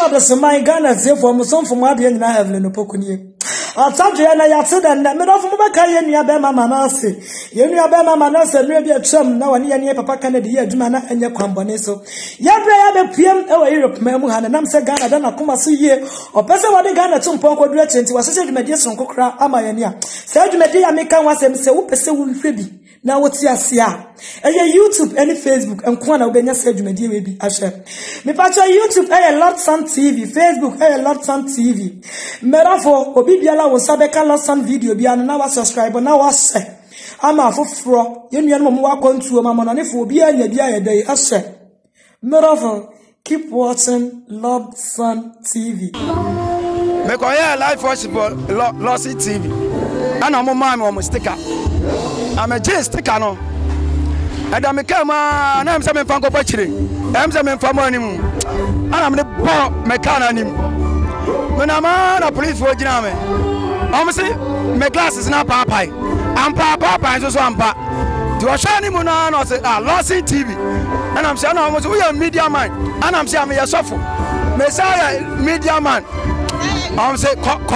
Ghana the Samai Ghana say for Muson from Wadi and Evelyn Opokuni. I'll tell you, and I have said that middle of Maka and Yabema Manasi. You knew Abema Manasa, maybe a chum now and near Papa Kennedy, Jumana and your Comboneso. Yabra PM or Europe, Memuhan, and I'm saying Ghana, then I come and see you. Or person what the Ghana to Ponko Direction to associate mediation Kokra Amayania. Said Media Meka was him say, Upese will Phoebe. Now what's your sia? And your YouTube and Facebook and Kwana Ubenya said you may be Asher. Me patch YouTube a lot Sun TV, Facebook a lot Sun TV. Merafo Obibiala was Sabeka lot Sun video be an hour subscriber now was say. I'm a fro. You know more going to a mamma if will be any day Asher. Merafo keep watching Lord Sun TV. Me ko ya live worship Lossy TV. Ana mo mama o mo sticker. I'm a J sticker no. And I'm a camera, and I'm some fango butchery. I'm some family. And I'm the pop mechanic. When I'm on a police for Jiname, I'm say, my glasses not papa. I'm papa, and so I'm papa. To a shiny moon, or say, Lossy TV. And I'm saying, I'm a media man. And I'm saying, I'm a sofa. Messiah, media man. I'm saying,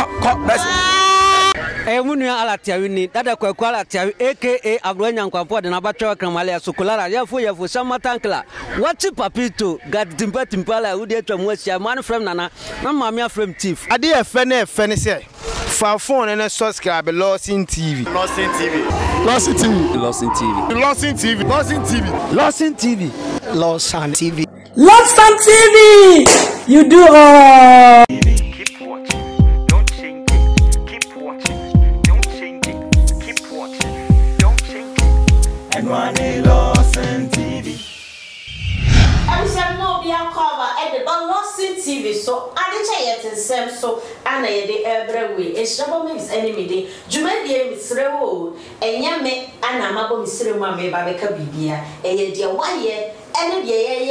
Munia Alatiawini, Dada Kwala Tiawi, aka Abronya Kwapo, and Abacho Kramalia, Sokolara, Yafu, Samatankla. What's it, Papito? Got Timpala, who did to Mosia, man from Nana, Mamma from Chief. I dear Fenny say, for phone and a subscribe, Lost in TV. Lost in TV. Lost in TV. Lost in TV. Lost in TV. Lost in TV. Lost in TV. Lost on TV. Lost on TV! You do all. Lawson TV. I said no be a cover at the Lawson TV, so I didn't say it same so and I the every way. It's Shabba makes enemy day. Jumedia Miss Rewo, and Yame, and Amabo Miss Rema may Babeka Bibia, a dear 1 year. And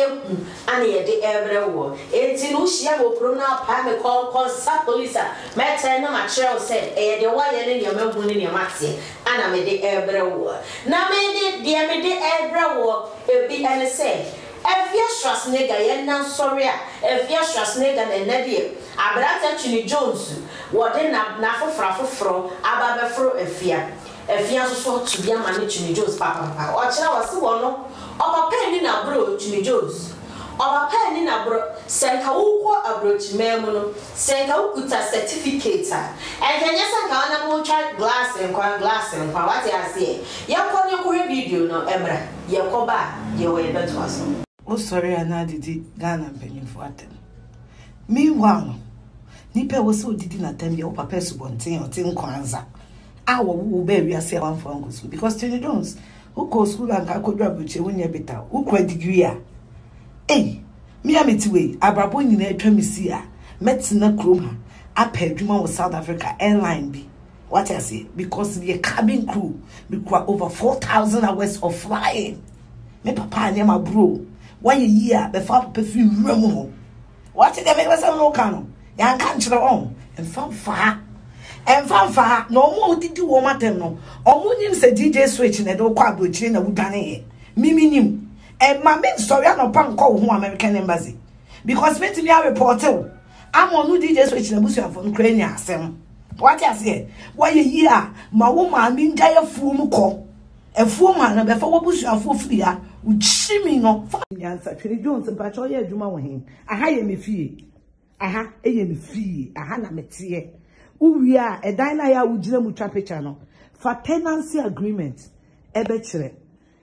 the every war. It's in Ushia will pronounce Pame call Sapolisa. Matter no material said, a the wire in your milk in your maxi, and I made the every war. Now made it, dear, made the every war, it be any say. If you're trust nigger, you're not sorry. If you're trust nigger, and Nadia, I brought Chini Jones, what then Nafo Frafo, Abba Fro, a fear. If you're so to be a man, Chini Jones, Papa, or China was the one. Oba pen in a bro, Jimmy Jones. Oba pen in a bro, Sanka Uko abroach memono, Sanka Ukuta certificate. And then yes, I can't go try glass and what I say. Yakon your video no Emra, Yakoba, your way better was. Oh, sorry, I now did Ghana penny for them. Meanwhile, Nipe was so did not tell me, oh, Papa Subontin or Tim Kwanza. Our woo baby, I say one for Uncle because Jimmy Jones. Who goes school and I could drop with you when you're better? Who cried degree? Eh, me, I'm it way. Abrabon in a Tremisia, Metzina Kroma, I paid Juma with South Africa Airline B. What I say? Because the cabin crew require over 4,000 hours of flying. Me papa and my bro. 1 year before perfume Remo. What did they make us a local? Young country on and from far. And fanfare, no more did you want them no. Or wouldn't say DJ switch in a dog quad with China would done it. Mimi and my men sorry, I'm no punk call who American embassy. Because me to be a reporter. I'm on new DJ switch in a bush from Ukraine. Sam. What I say? Why a year, my woman mean die fool call. A fool man before bush of full free would shimmy no. Answer Philly Jones and Patroya Juma him. I hire me fee. Aha, a me fee. Aha, na metie. We are a dynaya with Jim Chapechano for tenancy agreement. Ebechere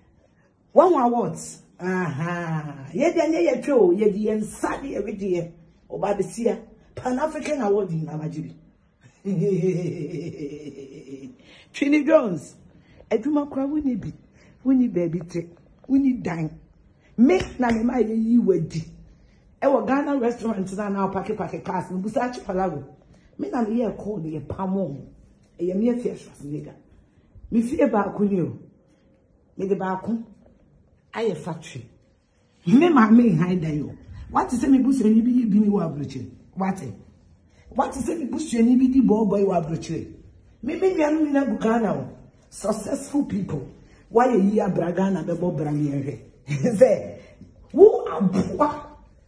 1 awards. Aha, yet the show, yet the Sadi every year. O Babisia, Pan African Award in Amajibi. Trini Jones, a Juma Winnie be, Winnie baby, Winnie dine. Make Nanima you were D. Our Ghana restaurant now packet cast in Busachi Palago. Me na me ye call the pamon. E ye me fear nigga. Me fear ba kunyo. Me de ba kun. Aye factory. Me ma me hide you. What is me busu ni bi ni wa broche? What is me busu ni bi di boy wa broche? Me nua no na Ghana. Successful people. Why ye Bragana be bo bra me here. Say, who abua?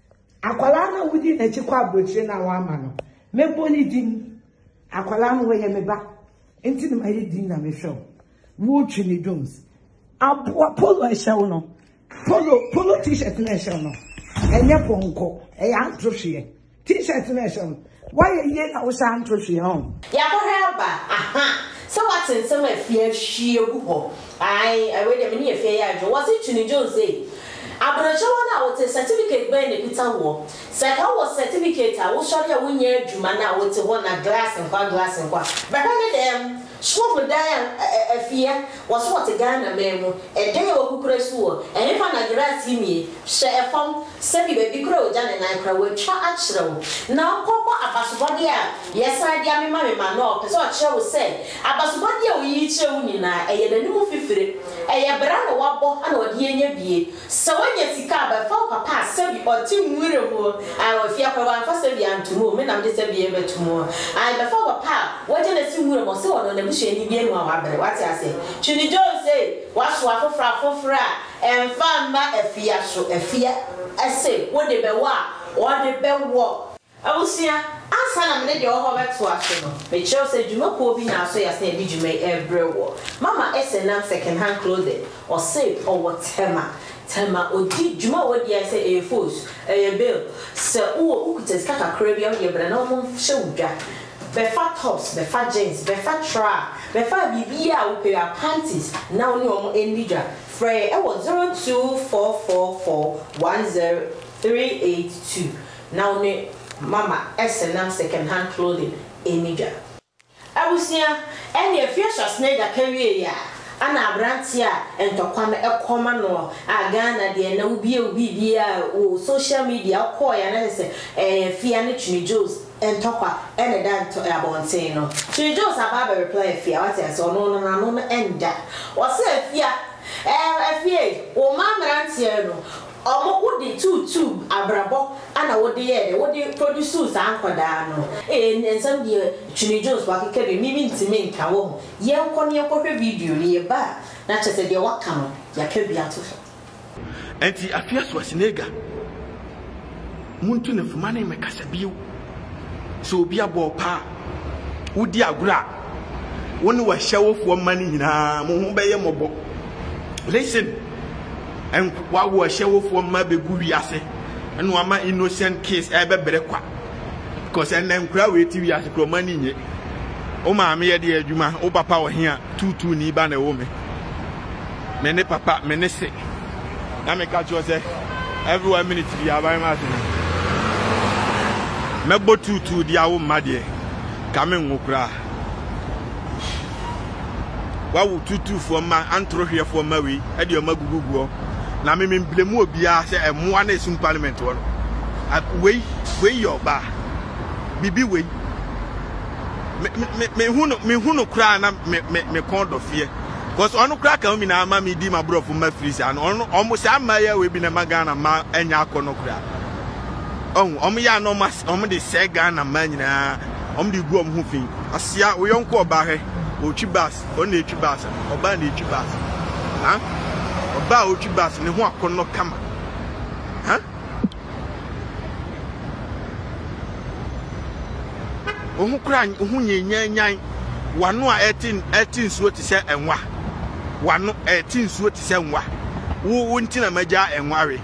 akwala na wudi na chikwa abrochire na wa ama no mebo ni din akwala no we meba enti na mayi din na me show wo Trini Jones abua polo e show no polo t-shirt na show no enye ponko e ya antrohwe t-shirt na show no why ye na wo sa antrohwe on ya ko heba aha so what in some afia hwie gu ho I wait a minute afia ya jo was it Trini Jones say abrocho na wote certificate be ne pita wo se ka wo certificate a wo sori a wo nya adwuma na wote ho na glass nkwa baba ne dem school dan afia was what Ghana memo e dey wo kukura su wo eni fa na glass mi she e fam se bi be kura o jane na kura wo twa a kire wo na kokko abasobode a yesa dia me ma no pese o kire wo se abasobode a wo yi kire wo ni na e ye danimu fifire e ye bra no wabo ana odi enya bie se wanya sika ba fa papa se bi oti nwure ho ai wo fia kwa wa fa se bi antumo me na me se bi e betumo ai ba fa papa wo je na si nwure mo se wo no na ni bi enu awabere what I say Trini Jones say waso afofra enfamba afia so afia ese wo de be wo abusia ansa na me de ho beto aso no me chiro say djuma ko bi na so ya say bi djuma ebrewo mama ese na second hand clothing or say or whatever tema odi djuma wo dia say e force e bill se wo ukuteska kakra bi o ye bra na mo hye wudwa befa tops befa jeans befa tra befa bibia wo pe panties na oni omo enija frey e wo 02444103882 na oni mama SNM second hand clothing enija abusia ene afia sneda kawie ya ana abrantia entokwa na ekoma no agana de na ubi bia o social media call ya na se fia ne Trini Jones entokwa ene dan to abontin no Trini Jones ababa reply fia what I say no enda o se fia fia o mamrantia no omo wodi tutu abrabo ana wodi ye de wodi produce ankoda no ensam de Trini Jones wa keke be mimi ntimi nka wo ye nko ne ekwohwe video ne ba na chese de waka no ya ka bia to enti afia so asinega muntu ne fuma ne mekasa biu so obi abo pa wodi agura woni wa hyewofuo mani nyina mo ho beye mobo listen and what was show for my baby ase and one my innocent case ever berekwa because and then crowd wait we as money nye o ma me de adwuma o papa wo hia tutu ni ba na wo me ne papa me ne se na me catch you say every 1 minute we are by ma me bo tutu dia wo ma de ka me nwokra wa wo tutu for ma antro hwe for ma we e de o ma guguguo na me blame obia say emoa na esum parliament wo we your ba bibi we me hunu kra na me kondo fie because onu kra ka mi na ma me di ma brofo ma free say onu omo say ama ya we bi na magana ma enya akono kra omo ya no mas omo de say Ghana ma nyina omo de gu omo hu fin asia we yonko oba he otwi bas o na etwi bas oba na etwi bas ha oba otwi bas ne ho akono kama ha ohu kra ohu nyenyanyan wano a 18 suo ti se enwa wano 18 suo ti se enwa wo ntina maja enware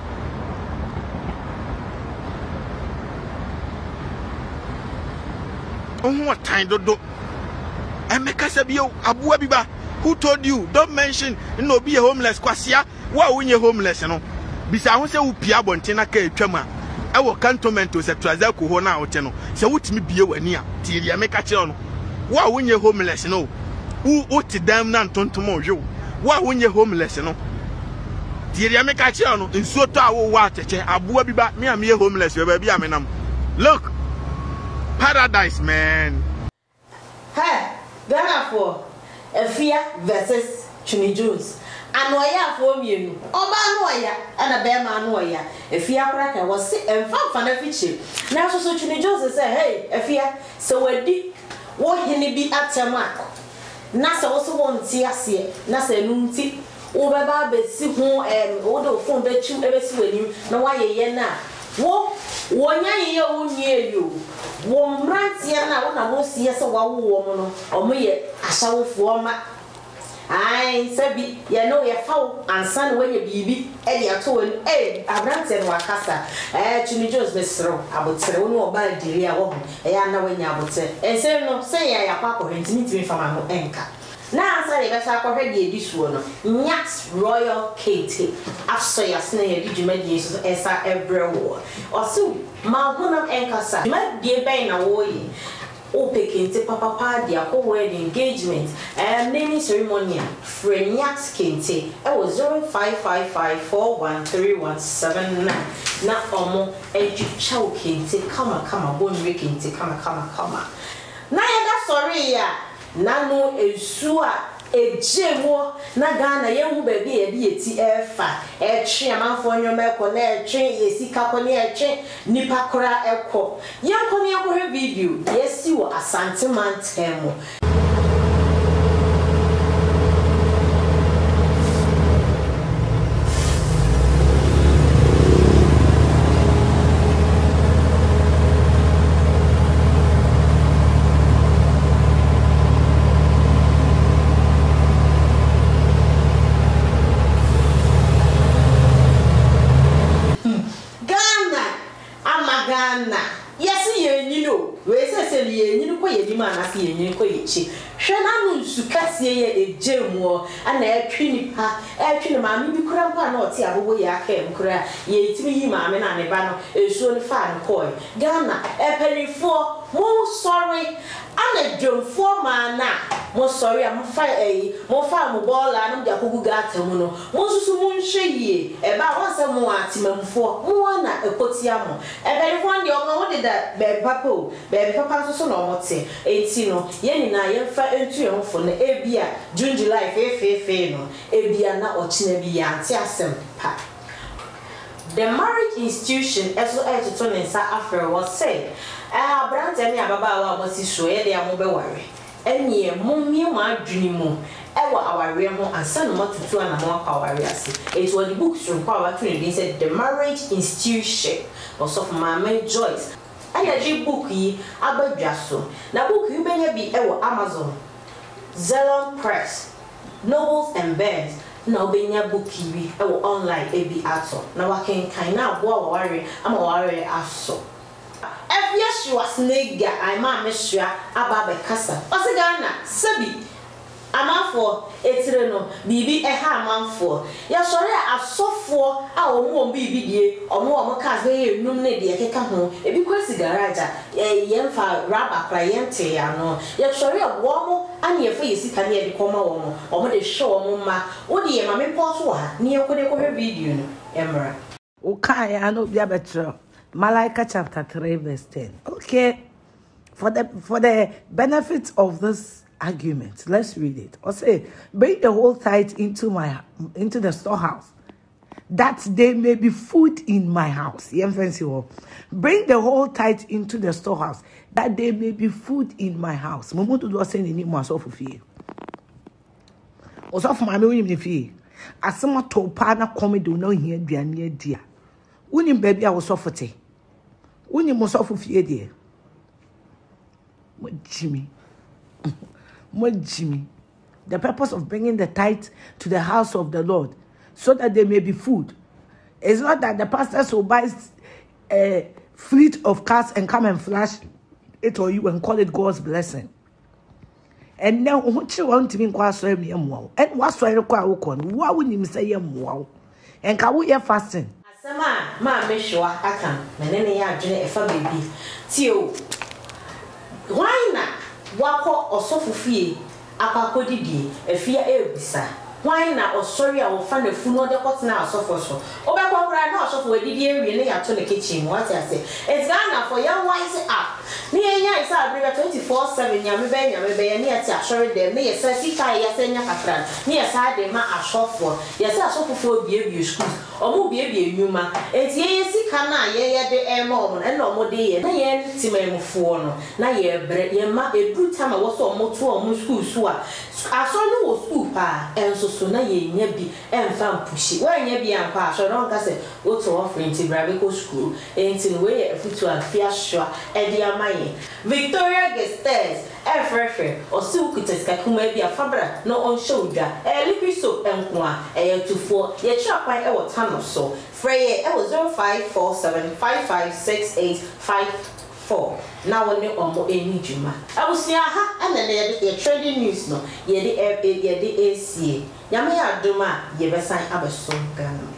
ohu atan dodo emeka sabio abuwa biba who told you don't mention no be a homeless kwasia wa wonye homeless no bisa ho se wo pia bontina ka etwam a wo cantonment o se traza ko ho na wote no se wotimi bie wani a ti ria meka kire no wa wonye homeless no wo ti dam na ntontom ohwe wa wonye homeless no ti ria meka kire no nsuo to a wo wa cheche abuwa biba me am ye homeless we ba bia me nam look paradise man hey Ghana for Afia versus Trini Jones. Anoya for mienu. Oba anoya ana be ma anoya. Afia kraka was say emfa na fiche. Na so Trini Jones say hey Afia so wadi wo hene bi atema. Na so wo so won ti ase na se nu nti wo be ba be si ho wo do phone be chu e be si wanim na wa ye na wonya ye wonye yo wo mrantia na wo na wo sie se wa wo mo no omo ye ahyawofo ma ai sabi ye no ye fawo ansan we ye bibi e de ato won abrantia no akasa Chini Jones besro abotere wo no oba diri a wo ya na wanya abotere ense no se ya yakwa ko ntimi fama no enka na answer the best akọhwe de edi suo no Nyat Royal Katie afso yasna ye di dwumadi so esa ebrewo osu mahunam enkasa dwumadi ben na wo yi o pekente papa dia ko wedding engagement naming ceremony for Nyat Kente e was 0555413179 na omo edwucha o Kente kama bonwe Kente kama na ya da sorry ya nanu esu a ejemo na Ghana ye hu ba bi e bi eti efa etwe amanfo nyoma ekọ na etwe yesika kọ na etwe nipa kora ekọ ye kọ ne ekọ video yesi wo Asante Mantemo anase yenyin ko yechi hwena no nsukasie ye ejemu ana etwi nipa etwi ne maame bi kura mpa na oti abobo ye aka em kura ye itimi yi maame na ne ba no esuo ne fa ne koi Ghana epenifo mo sorry ana dwomfo ma na mo sorry am fa mo fa mo bola no de akogu gata mu no mo susu mo nhwe yie e ba wonse mo atimamfo mo na ekotia mo epenifo ndi omo wo de da be papa so na omote enti no ye ni na ye fa entu ye mfo na ebia June July fe no ebia na ochina bi ya ante asem pa. The marriage institution eso to nensa afre was say brand any ababa wa mosi so ye de amobe ware enie mummi ma adwini mu ewa aware ho ansa no matutu ana mo akwa aware ase it was the book from power to they said the marriage institution also of Mama Joyce ayaji book yi abadwaso na book yi benya bi ewo Amazon Zelon Press Nobles and Barnes na obenya book yi ewo online ebi ato na waken kan na abo ware ama ware aso every she was nega I ma mesua aba kasa Ghana sabi amanfo etire no bibi eha amanfo ya sori asofo a omo bibi die omo ka ze enum ne de keka ho ebi kwesi garage yemfa raba client ya no ya sori omo ani efa yesika ne de koma omo de show omo ma wo de ma me poso ha ne ekode ko video no emra o kai ano bia betro Malaika chapter 3 verse 10. Okay, for the benefit of this argument, let's read it. Or say, bring the whole tithe into the storehouse, that there may be food in my house. Bring the whole tithe into the storehouse, that there may be food in my house. Momutu do say ni mo aso fufie. Oso fuma me woni fie. Asema to pa na comedy no hia aduane adia. Unim baby I was suffote. Unim mo sufofie de. Mo Jimmy. The purpose of bringing the tithe to the house of the Lord so that there may be food. It's not that the pastors will buy a fleet of cars and come and flash it on you and call it God's blessing. And now what you want to be me and what's why you why would you say wow? And can we hear fasting? Ma me sure aka menene ya adwene efa baby tio why na wako osofufie akwakodidi efia ebisa why na osori a wo fa na fu no de kotena asofo so obekwa kura na osofo wadidi ewie ne ya to ne kitchen what I say it's Ghana for young wise up ni enya isa abriga 24/7 nyame be ne ya ti asori dem ne yesa sika ya senya kakran ne yesa de ma asofo yesa asofo fo bie school omo bie nnwuma enti ye sika na ye de emo na omo de ye na ye timemfo no na ye bre ye ma edu tama wo so omo to omo school so a aso no wo school pa enso so na ye nya bi emfa mpushi wa nya bi ampa aso no nka se wo to offering ti brabe ko school enti no we ye futu afia sho e di amaye Victoria Gestes efrefe o si ukuta sika kuma bi afabra no on show dwa liquid soap enko a e tufo ye try kwan e wo tano so frey e wo 0547556854 na woni omo eni djuma abusia ha ana na ye trading news no ye de AC nyame ya adoma ye besan abeso Ghana.